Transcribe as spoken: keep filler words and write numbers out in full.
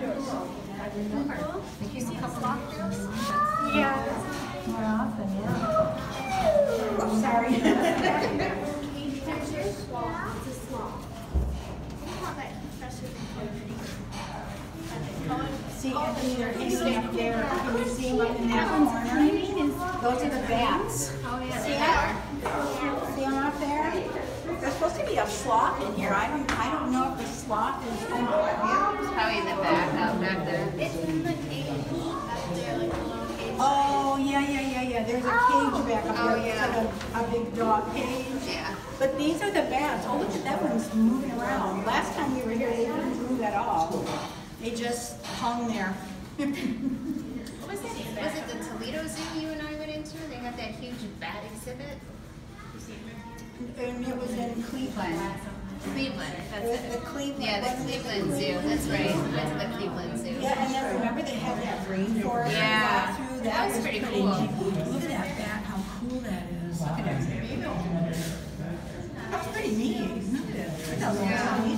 Like you see a couple doctors? Yeah. More often, yeah. I'm sorry. See, Anthony, they're hanging up there. Can you see them up in that corner? Those are the bats. Oh yeah, See they them? are. See them up there? There's supposed to be a sloth in here. I don't, I don't know if the sloth is in here. It's probably in the back, out back there. It's in the cage back there, like a little cage. Oh, yeah, yeah, yeah, yeah. There's a cage back up Oh, there. yeah. It's like a, a big dog cage. Yeah. But these are the bats. Oh, look at that one's moving around. Last time we were here, they didn't move at all. They just hung there. What was that? Was it the Toledo Zoo you and I went into? They had that huge bat exhibit. And it was in Cleveland. Cleveland. That's The, it. the Cleveland. Yeah, the wasn't it Cleveland Zoo. That's right. That's the Cleveland Zoo. Yeah, and then remember they had that rainforest Yeah. we walked through? That, That was was pretty pretty cool. neat. Look at that bat, how cool that is. Look at it. That's pretty neat. Look at it. Look at that little tiny